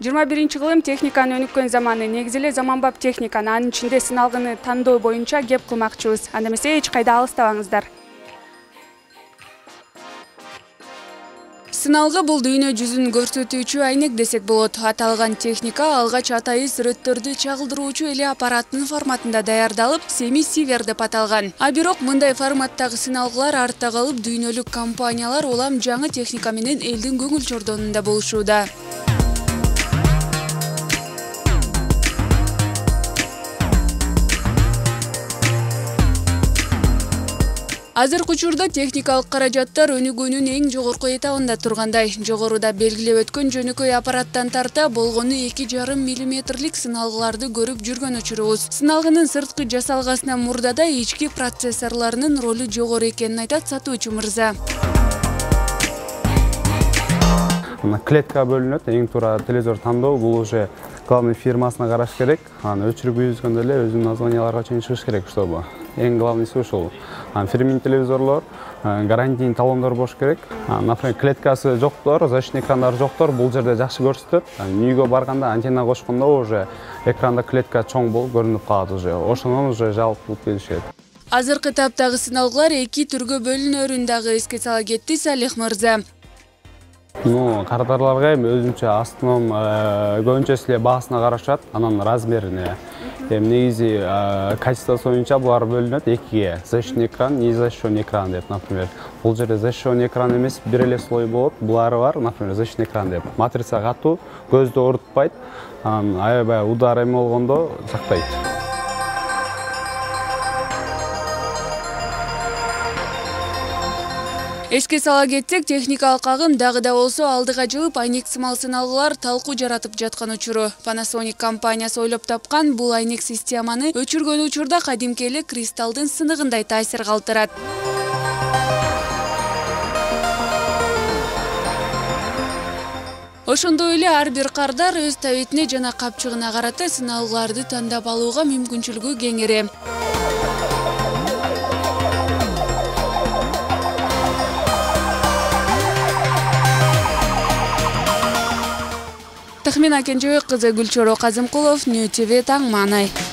21-кылым техниканы өнүккөн заманы, негизи эле заманбап техниканы, анын ичинде сыналгыны тандоо боюнча кеп кылмакчыбыз. Анда эмесе эч кайда алыстабаңыздар. Сыналгы бул дүйнө жүзүн көрсөтүүчү айнек десек болот. Аталган техника алгач атайы сүрөттөрдү чагылдыруучу эле аппараттын форматында даярдалып, семи-сивер деп аталган. А бирок мындай форматтагы сыналгылар артта калып, дүйнөлүк компаниялар улам жаңы техника менен элдин көңүл чордонунда болушууда. Азыркы учурда техникалык каражаттар өнүгүүнүн эң жогорку этабында тургандай. Жогоруда белгилеп өткөн жөнөкөй аппараттан тарта болгону 2,5 мм сыналгыларды көрүп жүргөн учурубуз. Сыналгынын сырткы жасалгасынан мурдада ички процессорлорунун ролу жогору экенин айтат сатуучу мырза. Клетка бөлүнөт, эң туура телевизор тандоо, бул уже главный фирмасына караш керек. Аны өчүрүп үйүзгөндө эле өзүнүн названияларга чейин чыгыш керек, чтобы эң главныйсы ушул. Фирменный телевизорлор, гарантийный талондор болуш керек. Например, клеткасы жоктор, защитный экрандары жоктор, бул жерде жакшы көрсөтөт. Үйгө барганда антенна кошкондо уже экранда клетка чоң болуп көрүнүп калат уже. Ошондон уже жалп кылып келишет. Азыркы таптагы сыналгылар эки түргө бөлүнөрүн дагы эске сала кетти Салих мырза. Каратарларга эми өзүнчө астыном көбүнчөсү эле баасына карашат, анан размерине. Негизи качествосы боюнча булар бөлүнөт экиге. Защитный экран, незащищенный экран деп, например. Бул жерде защищенный экран эмес, бир эле слой болот. Булары бар, например, защитный экран деп. Матрица катуу, көздү оорутпайт, аябай удар эме болгондо сактайт. Эске сала кетсек, техникалык агым дагы да болсо алдыга жылып айнек сымал сыналгылар талкуу жаратып жаткан учуру. Panasonic компаниясы ойлоп тапкан бул айнек системаны өчүргөн учурда кадимки эле кристалдын сыныгындай таасир калтырат. Ошондой эле ар бир кардар өз табитине жана капчыгына карата сыналгыларды тандап алууга мүмкүнчүлүгү кеңири. Тахмина Кенжебек кызы, Гүлчоро Казымкулов, Нью ТВ, Таң Маанай.